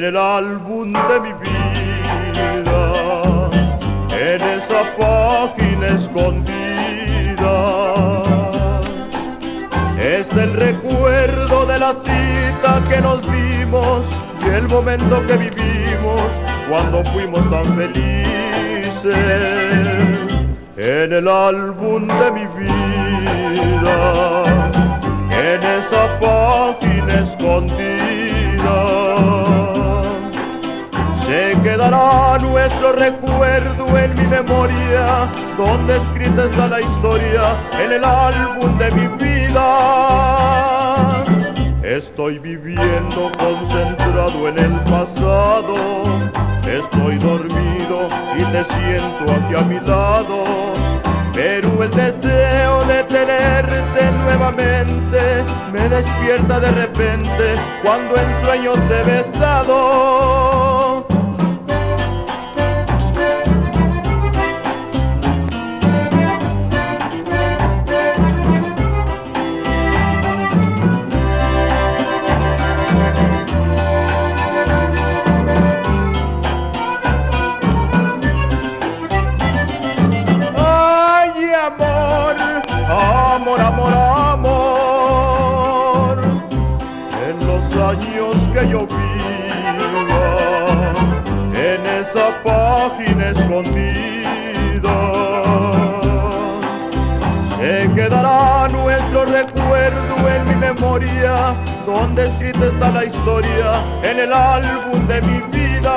el álbum de mi vida, en esa página escondida, está el recuerdo de la cita que nos vimos y el momento que vivimos cuando fuimos tan felices. En el álbum de mi vida, en esa página escondida, se quedará nuestro recuerdo en mi memoria, donde escrita está la historia en el álbum de mi vida. Estoy viviendo concentrado en el pasado, estoy dormido y te siento aquí a mi lado, pero el deseo de tenerte nuevamente me despierta de repente cuando en sueños te he besado. Amor, amor, amor, en los años que yo viva, en esa página escondida, se quedará nuestro recuerdo en mi memoria, donde escrita está la historia en el álbum de mi vida.